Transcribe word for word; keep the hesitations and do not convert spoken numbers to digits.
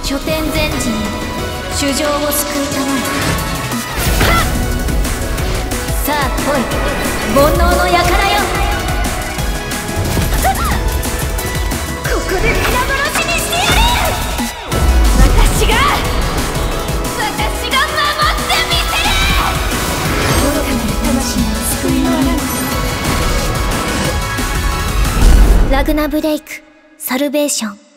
拠点前地に主情を救うために。さあ来い、煩悩の輩よ。ここで皆殺しにしてやる。私が私が守ってみせる。愚かなる魂の救いのあらぬ。ラグナブレイクサルベーション。